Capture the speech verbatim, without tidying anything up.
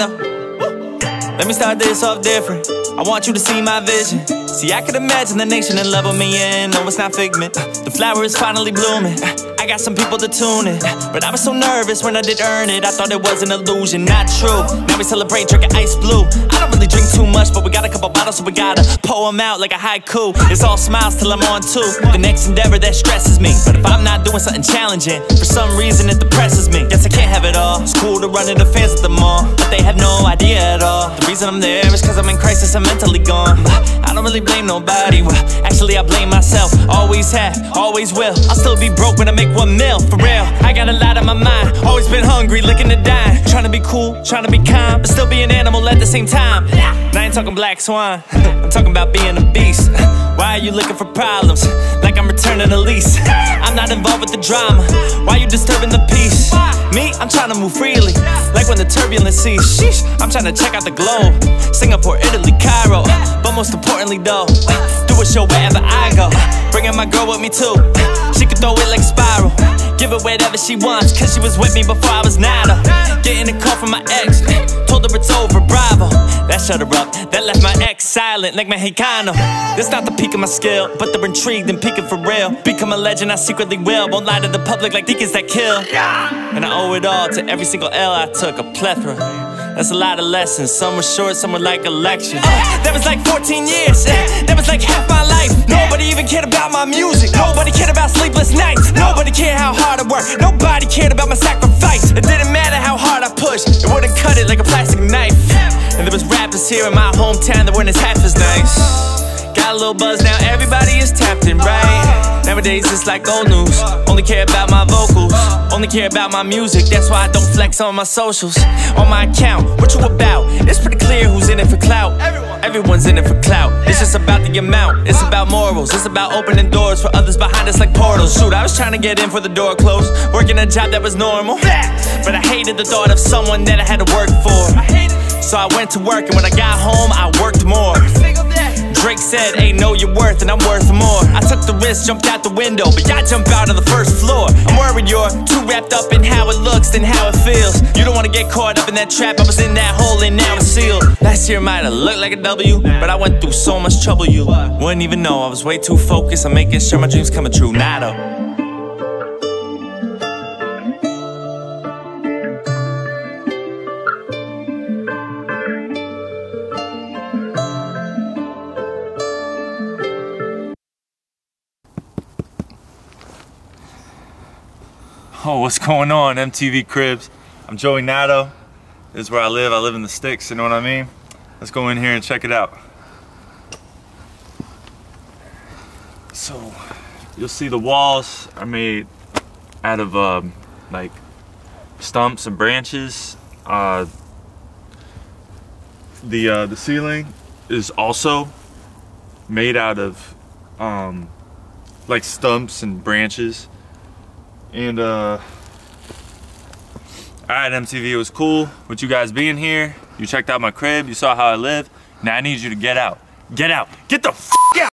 Natto. Let me start this off different. I want you to see my vision. See, I could imagine the nation in love with me, and no, it's not figment. The flower is finally blooming. I got some people to tune in, but I was so nervous when I did earn it. I thought it was an illusion, not true. Now we celebrate drinking ice blue. I don't really drink too much, but we got a couple bottles, so we gotta pour them out like a haiku. It's all smiles till I'm on two. The next endeavor that stresses me, but if I'm not doing something challenging, for some reason it depresses me. Guess I can't have it all. It's cool to run into fans at the mall, but they have no idea at all. The reason I'm there is cause I'm in crisis, I'm mentally gone. I don't really blame nobody, well, actually I blame myself. Always have, always will. I'll still be broke when I make one mil, for real. I got a lot on my mind, always been hungry, looking to dine. Trying to be cool, trying to be kind, but still be an animal at the same time. And I ain't talking black swan, I'm talking about being a beast. Why are you looking for problems, like I'm returning a lease? I'm not involved with the drama, why you disturbing the peace? Me, I'm trying to move freely, like when the turbulence cease. Sheesh, I'm trying to check out the globe, Singapore, Italy, Cairo. But most importantly though, do a show wherever I go. Bringing my girl with me too, she can throw it like spiral. Give her whatever she wants, cause she was with me before I was Natto. Getting a call from my ex, told her it's over, bravo. That shut her up, that left my ex silent like Mexicano. This not the peak of my skill, but they're intrigued and peeking for real. Become a legend, I secretly will. Won't lie to the public like deacons that kill. And I owe it all to every single L I took, a plethora. That's a lot of lessons, some were short, some were like elections. uh, That was like fourteen years, uh, that was like half my life. Nobody even cared about my music, nobody cared about sleepless nights. Nobody cared how hard I worked, nobody cared about my sacrifice. It didn't matter how hard I pushed, it wouldn't cut it like a plastic knife. And there was rappers here in my hometown that weren't as half as nice. Got a little buzz now, everybody is tapped in, right? Nowadays it's like old news, only care about my vocals, only care about my music. That's why I don't flex on my socials. On my account, what you about? It's pretty clear who's in it for clout. Everyone's in it for clout. It's just about the amount, it's about morals. It's about opening doors for others behind us like portals. Shoot, I was trying to get in for the door closed, working a job that was normal, but I hated the thought of someone that I had to work for. So I went to work, and when I got home I worked more. Drake said, ain't know your worth, and I'm worth more. I took the risk, jumped out the window, but y'all jump out on the first floor. I'm worried you're too wrapped up in how it looks than how it feels. You don't wanna get caught up in that trap, I was in that hole and now it's sealed. Last year might have looked like a W, but I went through so much trouble you wouldn't even know. I was way too focused on making sure my dreams coming true. Natto. Oh, what's going on, M T V Cribs? I'm Joey Natto. This is where I live. I live in the sticks, you know what I mean? Let's go in here and check it out. So, you'll see the walls are made out of um, like stumps and branches. Uh, the uh, the ceiling is also made out of um, like stumps and branches. And uh alright, M T V, it was cool with you guys being here. You checked out my crib, you saw how I live. Now I need you to get out. Get out. Get the f out!